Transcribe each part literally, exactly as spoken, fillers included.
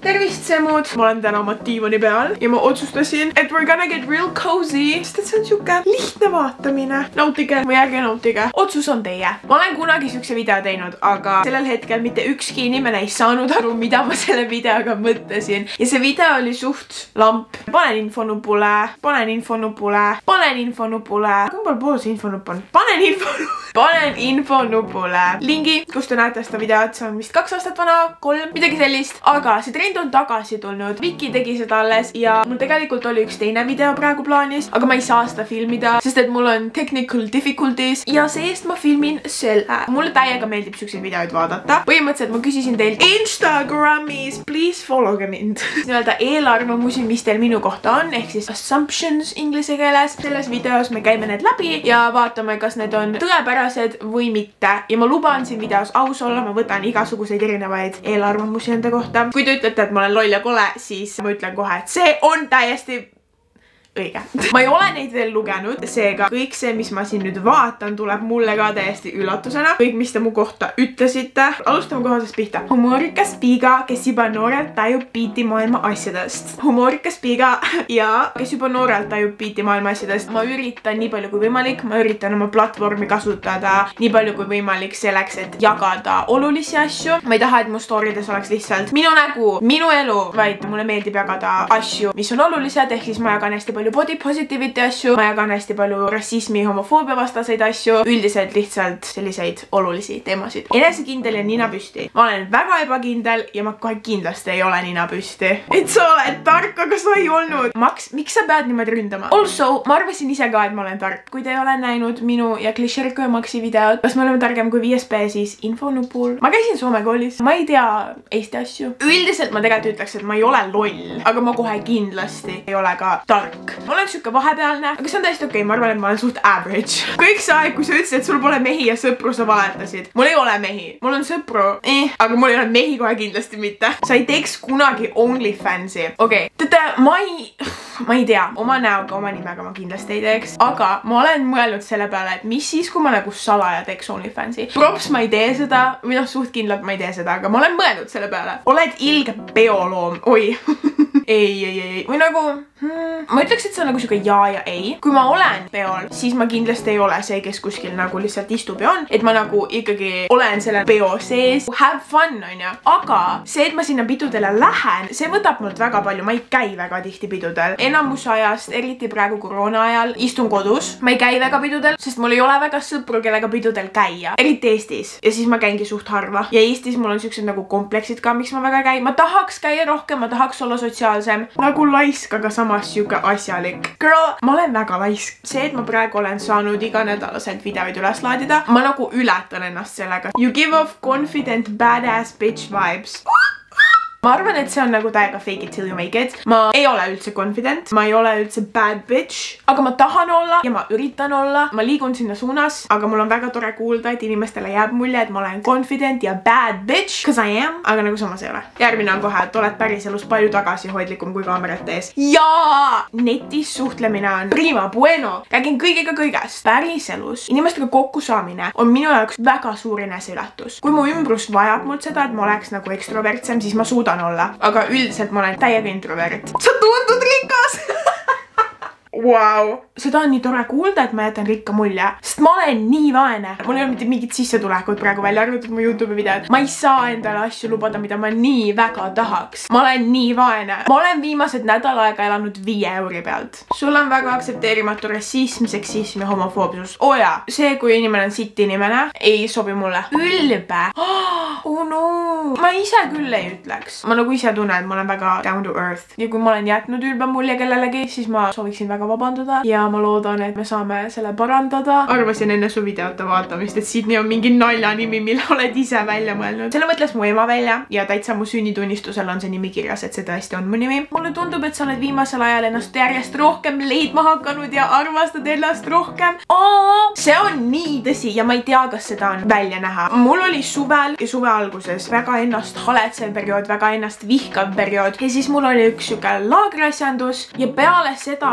tervist, Semud! Ma olen täna oma diivani peal ja ma otsustasin, et we're gonna get real cozy, sest et see on siuke lihtne vaatamine. Nautige või ärge nautige. Otsus on teie. Ma olen kunagi siukse video teinud, aga sellel hetkel mitte ükski inimene ei saanud aru, mida ma selle videoga mõtlesin. Ja see video oli suht lamp. Panen infonupule, panen infonupule, panen infonupule. Kumbal pool see infonupp on? Panen infonupule. Panen infonupule lingi, kus te näete seda videot, see on vist kaks aastat vana, kolm, midagi sellist. Aga see trend on tagasi tulnud. Viki tegi seda alles ja mul tegelikult oli üks teine video praegu plaanis, aga ma ei saa seda filmida, sest et mul on technical difficulties ja seest ma filmin selle. Mulle täiega meeldib siukseid videoid vaadata. Põhimõtteliselt ma küsisin teilt Instagramis, please followge mind. Nii-öelda eelarvamusi, mis teil minu kohta on, ehk siis assumptions inglise keeles. Selles videos me käime need läbi ja vaatame, kas need on tõepärased või mitte. Ja ma luban siin videos aus olla, ma võtan igasuguseid erinevaid eelarvamusi enda kohta. Kui te ütlete, et ma olen loll ja kole, siis ma ütlen kohe, et see on täiesti õige. Ma ei ole neid veel lugenud, seega kõik see, mis ma siin nüüd vaatan, tuleb mulle ka täiesti üllatusena. Kõik, mis te mu kohta ütlesite. Alustame kohasest pihta. Humoorikas piiga, kes juba noorelt tajub piiti maailma asjadest. Humoorikas piiga ja kes juba noorelt tajub piiti maailma asjadest. Ma üritan nii palju kui võimalik, ma üritan oma platvormi kasutada nii palju kui võimalik selleks, et jagada olulisi asju. Ma ei taha, et mu storydes oleks lihtsalt minu nägu, minu elu, vaid mulle meeldib jagada asju, mis on olulised, ehk siis ma jagan hästi palju body positivity asju, ma jagan hästi palju rassismi, homofoobia vastaseid asju, üldiselt lihtsalt selliseid olulisi teemasid. Enesekindel ja nina püsti. Ma olen väga ebakindel ja ma kohe kindlasti ei ole nina püsti. Et sa oled tark, aga sa ei olnud. Max, miks sa pead niimoodi ründama? Also, ma arvasin ise ka, et ma olen tark. Kui te ei ole näinud minu ja Klišerko ja Maxi videot, kas me oleme targem kui viies B, siis infonupul. Ma käisin Soome koolis. Ma ei tea Eesti asju. Üldiselt ma tegelikult ütleks, et ma ei ole loll, aga ma kohe kindlasti ei ole ka tark. Ma olen siuke vahepealne, aga see on täiesti okei, ma arvan, et ma olen suht average. Kõik see aeg, kui sa ütlesid, et sul pole mehi ja sõpru, sa valetasid. Mul ei ole mehi. Mul on sõpru, eh, aga mul ei ole mehi kohe kindlasti mitte. Sa ei teeks kunagi OnlyFansi. Okei, teate, ma ei, ma ei tea, oma näoga, oma nimega ma kindlasti ei teeks, aga ma olen mõelnud selle peale, et mis siis, kui ma nagu salaja teeks OnlyFansi. Props, ma ei tee seda, või noh, suht kindlalt ma ei tee seda, aga ma olen mõelnud selle peale. Oled ilge peoloom, oi. ei, ei, ei, või nagu hmm, ma ütleks, et see on nagu siuke jaa ja ei. Kui ma olen peol, siis ma kindlasti ei ole see, kes kuskil nagu lihtsalt istub ja on, et ma nagu ikkagi olen selle peo sees. Have fun, on ju. Aga see, et ma sinna pidudele lähen, see võtab mult väga palju. Ma ei käi väga tihti pidudel. Enamus ajast, eriti praegu koroona ajal, istun kodus. Ma ei käi väga pidudel, sest mul ei ole väga sõpru, kellega pidudel käia. Eriti Eestis. Ja siis ma käingi suht harva. Ja Eestis mul on siuksed nagu kompleksid ka, miks ma väga käin. Ma tahaks käia rohkem, ma tahaks olla sotsiaalsem. Nagu laisk, aga samas siuke asjalik. Girl, ma olen väga laisk. See, et ma praegu olen saanud iganädalaselt videoid üles laadida, ma nagu ületan ennast sellega. You give off confident badass bitch vibes. Ma arvan, et see on nagu täiega fake it till you make it. Ma ei ole üldse confident, ma ei ole üldse bad bitch, aga ma tahan olla ja ma üritan olla. Ma liigun sinna suunas, aga mul on väga tore kuulda, et inimestele jääb mulje, et ma olen confident ja bad bitch, cause I am, aga nagu samas ei ole. Järgmine on kohe, et oled päriselus palju tagasihoidlikum kui kaamerate ees. Jaa! Netis suhtlemine on prima bueno. Räägin kõigega kõigest. Päriselus inimestega kokku saamine on minu jaoks väga suur eneseületus. Kui mu ümbrus vajab mult seda, et ma oleks nagu ekstrovertsem, siis ma suudan olla, aga üldiselt ma olen täiega introvert. Sa tundud rikas! Wow. Seda on nii tore kuulda, et ma jätan rikka mulje, sest ma olen nii vaene. Mul ei ole mitte mingit sissetulekut praegu välja arvatud mu YouTube videod. Ma ei saa endale asju lubada, mida ma nii väga tahaks. Ma olen nii vaene. Ma olen viimased nädal aega elanud viie euri pealt. Sul on väga aktsepteerimatu rassism, seksism ja homofoobsus. Oo jaa, see, kui inimene on sitt inimene, ei sobi mulle. Ülbe. Oh no. Ma ise küll ei ütleks. Ma nagu ise tunnen, et ma olen väga down to earth. Ja kui ma olen jätnud ülbe mulje kellelegi, siis ma sooviksin väga vabandada ja ma loodan, et me saame selle parandada. Arvasin enne su videote vaatamist, et Sydney on mingi naljanimi, mille oled ise välja mõelnud. Selle mõtles mu ema välja ja täitsa mu sünnitunnistusel on see nimi kirjas, et see tõesti on mu nimi. Mulle tundub, et sa oled viimasel ajal ennast järjest rohkem leidma hakanud ja arvastad ennast rohkem. Oo, see on nii tõsi ja ma ei tea, kas seda on välja näha. Mul oli suvel ja suve alguses väga ennast haletsev periood, väga ennast vihkav periood ja siis mul oli üks siuke laagriasjandus ja peale seda laagri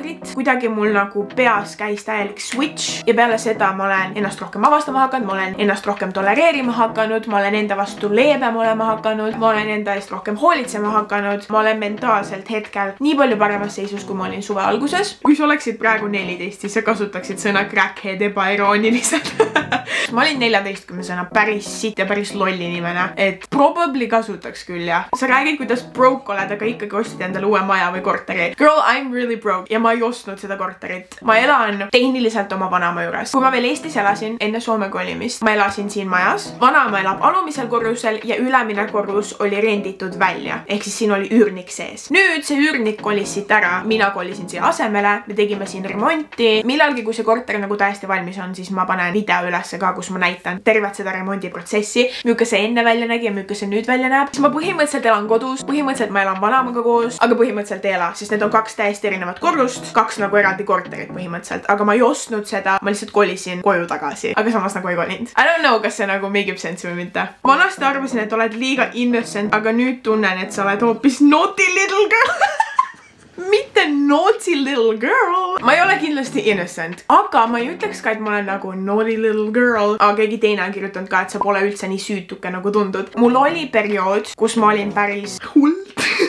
korterit, kuidagi mul nagu peas käis täielik switch ja peale seda ma olen ennast rohkem avastama hakanud, ma olen ennast rohkem tolereerima hakanud, ma olen enda vastu leebem olema hakanud, ma olen enda eest rohkem hoolitsema hakanud, ma olen mentaalselt hetkel nii palju paremas seisus, kui ma olin suve alguses. Kui sa oleksid praegu neliteist, siis sa kasutaksid sõna crackhead ebaerooniliselt. Ma olin neljateistkümnesena päris sitt ja päris lolli inimene, et probably kasutaks küll, jah. Sa räägid, kuidas broke oled, aga ikkagi ostid endale uue maja või korteri. Girl, I'm really broke ja ma ei ostnud seda korterit. Ma elan tehniliselt oma vanaema juures. Kui ma veel Eestis elasin enne Soome kolimist, ma elasin siin majas. Vanaema elab alumisel korrusel ja ülemine korrus oli renditud välja. Ehk siis siin oli üürnik sees. Nüüd see üürnik kolis siit ära. Mina kolisin siia asemele. Me tegime siin remonti. Millalgi, kui see korter nagu täiesti valmis on, siis ma panen video ülesse ka, kus ma näitan tervet seda remondiprotsessi. Milline see enne välja nägi ja milline see nüüd välja näeb. Siis ma põhimõtteliselt elan kodus. Põhimõtteliselt ma elan vanaemaga koos, aga põhimõtteliselt ei ela, sest need on kaks täiesti erinevat korrust, kaks nagu eraldi korterit põhimõtteliselt, aga ma ei ostnud seda, ma lihtsalt kolisin koju tagasi, aga samas nagu ei kolinud. I don't know, kas see nagu make up sense või mitte. Vanasti arvasin, et oled liiga innocent, aga nüüd tunnen, et sa oled hoopis naughty little girl. Mitte naughty little girl. Ma ei ole kindlasti innocent, aga ma ei ütleks ka, et ma olen nagu naughty little girl. Aga keegi teine on kirjutanud ka, et sa pole üldse nii süütuke nagu tundud. Mul oli periood, kus ma olin päris hull.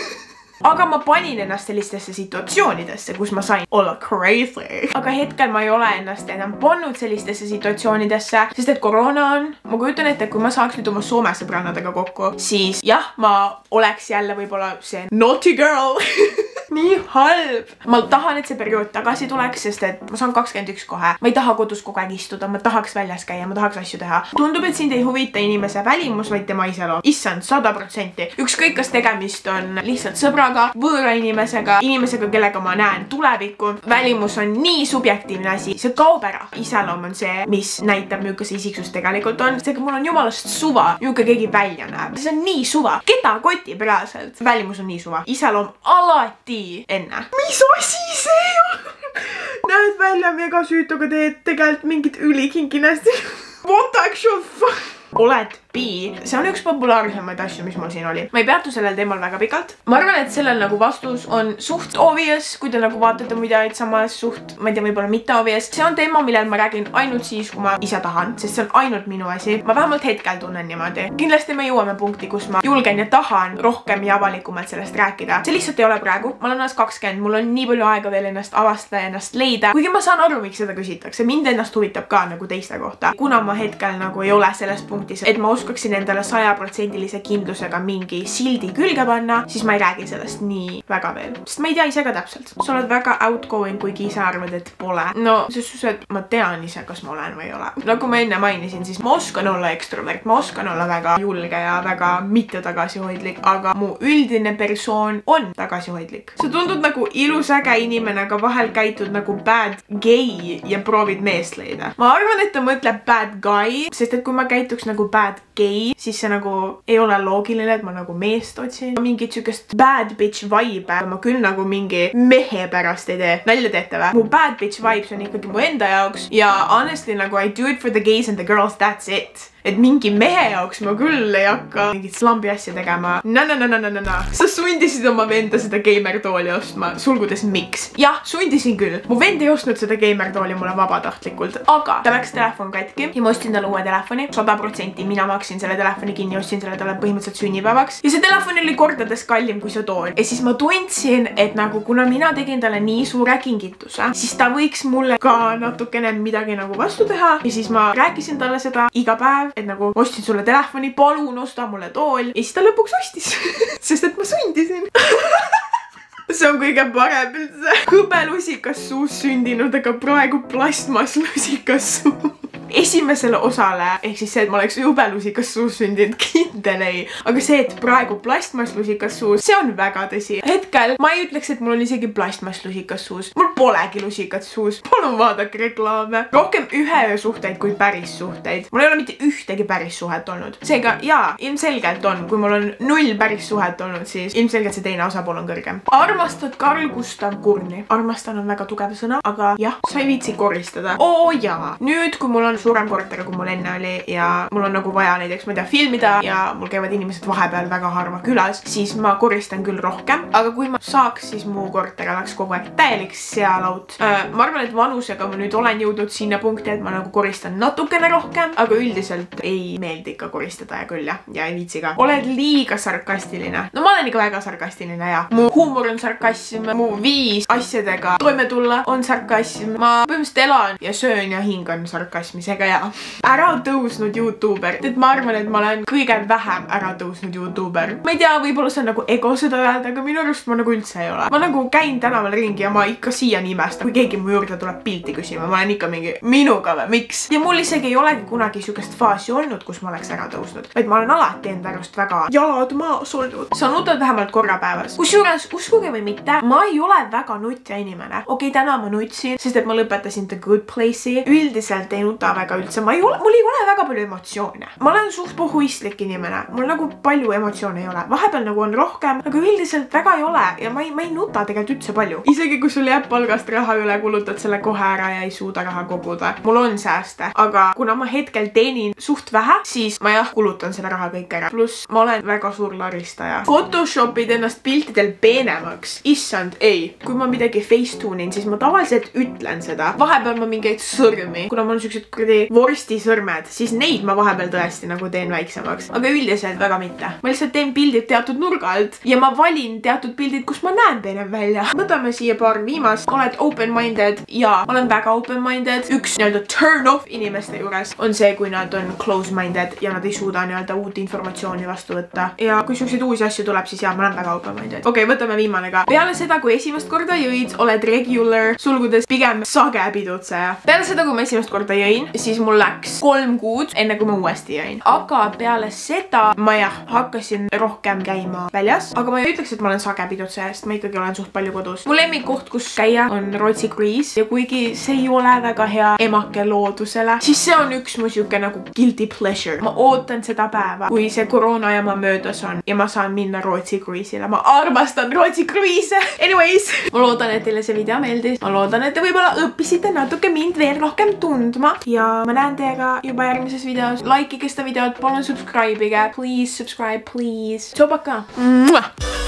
Aga ma panin ennast sellistesse situatsioonidesse, kus ma sain olla crazy. Aga hetkel ma ei ole ennast enam pannud sellistesse situatsioonidesse, sest et koroona on. Ma kujutan ette, kui ma saaks nüüd oma Soome sõbrannadega kokku, siis jah, ma oleks jälle võib-olla see naughty girl. Nii halb. Ma tahan, et see periood tagasi tuleks, sest et ma saan kakskümmend üks kohe. Ma ei taha kodus kogu aeg istuda, ma tahaks väljas käia, ma tahaks asju teha. Tundub, et sind ei huvita inimese välimus, vaid tema iseloom. Issand, sada protsenti. Ükskõik, kas tegemist on lihtsalt sõbraga, võõra inimesega, inimesega, kellega ma näen tulevikku. Välimus on nii subjektiivne asi, see kaob ära. Iseloom on see, mis näitab, milline see isiksus tegelikult on. Seega mul on jumalast suva, milline keegi välja näeb. See on nii suva. Keda kotib reaalselt? Välimus on nii suva. Iseloom alati enne. Mis asi see on? Näed välja mega süütu, aga teed tegelikult mingit ülikinkinästi. What actual fuck? Oled bi. See on üks populaarsemaid asju, mis mul siin oli. Ma ei peatu sellel teemal väga pikalt. Ma arvan, et sellel nagu vastus on suht obvious, kui te nagu vaatate mu videoid, samas suht, ma ei tea, võib-olla mitte obvious. See on teema, millel ma räägin ainult siis, kui ma ise tahan, sest see on ainult minu asi. Ma vähemalt hetkel tunnen niimoodi. Kindlasti me jõuame punkti, kus ma julgen ja tahan rohkem ja avalikumalt sellest rääkida. See lihtsalt ei ole praegu. Ma olen alles kakskümmend, mul on nii palju aega veel ennast avastada ja ennast leida. Kuigi ma saan aru, miks seda küsitakse. Mind ennast huvitab ka nagu teiste kohta. Kuna ma hetkel nagu ei ole selles punktis, et ma oskaksin endale sajaprotsendilise kindlusega mingi sildi külge panna, siis ma ei räägi sellest nii väga veel. Sest ma ei tea ise ka täpselt. Sa oled väga outgoing, kuigi ise arvad, et pole. No, sest et ma tean ise, kas ma olen või ei ole. Nagu ma enne mainisin, siis ma oskan olla ekstrovert, ma oskan olla väga julge ja väga mitte tagasihoidlik, aga mu üldine persoon on tagasihoidlik. Sa tundud nagu ilus äge inimene, aga vahel käitud nagu bad gay ja proovid meest leida. Ma arvan, et ta mõtleb bad guy, sest et kui ma käituks nagu bad gay, siis see nagu ei ole loogiline, et ma nagu meest otsin. Mingit sükest bad bitch vibe ma küll nagu mingi mehe pärast ei tee. Nalja teete või? Mu bad bitch vibes on ikkagi mu enda jaoks ja honestly nagu I do it for the gays and the girls, that's it. Et mingi mehe jaoks ma küll ei hakka mingit slambi asja tegema. Na na na na na na na. Sa sundisid oma venda seda gamer-tooli ostma, sulgudes miks? Jah, sundisin küll. Mu vend ei ostnud seda gamer-tooli mulle vabatahtlikult, aga ta läks telefon katki ja ma ostsin talle uue telefoni. sada protsenti mina maksin selle telefoni kinni, ostsin selle talle põhimõtteliselt sünnipäevaks. Ja see telefon oli kordades kallim kui see tool. Ja siis ma tundsin, et nagu kuna mina tegin talle nii suure kingituse, siis ta võiks mulle ka natukene midagi nagu vastu teha. Ja siis ma rääkisin talle seda iga päev, et nagu ostsin sulle telefoni, palun osta mulle tool. Ja siis ta lõpuks ostis, sest et ma sundisin. See on kõige parem üldse. Hõbelusikas suus sündinud, aga praegu plastmasslusikas suus. Esimesele osale, ehk siis see, et ma oleks hõbelusikas suus sündinud, kindel ei. Aga see, et praegu plastmasslusikas suus, see on väga tõsi. Hetkel ma ei ütleks, et mul on isegi plastmasslusikas suus. Mul polegi lusikat suus. Palun vaadake reklaame. Rohkem ühe öö suhteid kui päris suhteid. Mul ei ole mitte ühtegi päris suhet olnud. Seega, jaa, ilmselgelt on. Kui mul on null päris suhet olnud, siis ilmselgelt see teine osapool on kõrgem. Armastad Carl Gustav Kurni? Armastan on väga tugev sõna, aga jah, sa ei viitsi koristada. Oo jaa. Nüüd, kui mul on palju suurem korter, kui mul enne oli ja mul on nagu vaja näiteks, ma ei tea, filmida ja mul käivad inimesed vahepeal väga harva külas, siis ma koristan küll rohkem, aga kui ma saaks, siis mu korter oleks kogu aeg täielik sealaut. Ma arvan, et vanusega ma nüüd olen jõudnud sinna punkti, et ma nagu koristan natukene rohkem, aga üldiselt ei meeldi ikka koristada ja küll jah, ja ei viitsi ka. Oled liiga sarkastiline. No ma olen ikka väga sarkastiline ja mu huumor on sarkasm, mu viis asjadega toime tulla on sarkasm. Ma põhimõtteliselt elan ja söön ja hing on sarkasmisega ja ära tõusnud YouTuber. Et ma arvan, et ma olen kõige vähem ära tõusnud YouTuber. Ma ei tea, võib-olla see on nagu ego seda öelda, aga minu arust ma nagu üldse ei ole. Ma nagu käin tänaval ringi ja ma ikka siiani imestan, kui keegi mu juurde tuleb pilti küsima. Ma olen ikka mingi minuga või, miks? Ja mul isegi ei olegi kunagi sükest faasi olnud, kus ma oleks ära tõusnud. Vaid ma olen alati enda arust väga jalad maas olnud. Sa nutad vähemalt korra päevas. Kusjuures, uskuge või mitte, ma ei ole väga nutja inimene. Okei, täna ma nutsin, sest et ma lõpetasin The Good Place'i. Üldiselt ei nuta väga üldse. Ma ei ole, mul ei ole väga palju emotsioone. Ma olen suht puhuistlik inimene. Mul nagu palju emotsioone ei ole. Vahepeal nagu on rohkem, aga üldiselt väga ei ole ja ma ei, ma ei nuta tegelikult üldse palju. Isegi kui sul jääb palgast raha üle, kulutad selle kohe ära ja ei suuda raha koguda. Mul on sääste, aga kuna ma hetkel teenin suht vähe, siis ma jah, kulutan selle raha kõik ära. Pluss ma olen väga suur laristaja. Photoshopid ennast piltidel peenemaks. Issand, ei. Kui ma midagi facetune'in, siis ma tavaliselt ütlen seda. Vahepeal ma mingeid sõrmi, kuna mul on siuksed kuradi vorstisõrmed, siis neid ma vahepeal tõesti nagu teen väiksemaks. Aga üldiselt väga mitte. Ma lihtsalt teen pildid teatud nurga alt ja ma valin teatud pildid, kus ma näen peenem välja. Võtame siia paar viimast. Oled open-minded ja ma olen väga open-minded. Üks nii-öelda turn-off inimeste juures on see, kui nad on close-minded ja nad ei suuda nii-öelda uut informatsiooni vastu võtta. Ja kui siukseid uusi asju tuleb, siis jah, ma olen väga open-minded. Okei, okay, võtame viimane ka. Peale seda, kui esimest korda jõid, oled regular, sulgudes pigem sage pidutseja. Peale seda, kui ma esimest korda jõin, siis mul läks kolm kuud, enne kui ma uuesti jõin. Aga peale seda ma jah, hakkasin rohkem käima väljas. Aga ma ei ütleks, et ma olen sage pidutseja, sest ma ikkagi olen suht palju kodus. Mu lemmikkoht, kus käia, on Rootsi Cruise ja kuigi see ei ole väga hea emake loodusele, siis see on üks mu siuke nagu guilty pleasure. Ma ootan seda päeva, kui see koroona jama möödas on ja ma saan minna Rootsi Cruise'ile. Ma armastan Rootsi Cruise'e. Anyways, ma loodan, et teile see video meeldis. Ma loodan, et te võib-olla õppisite natuke mind veel rohkem tundma ja ma näen teiega juba järgmises videos. Likeige seda videot, palun subscribe'ige. Please subscribe, please. Tšau, paka!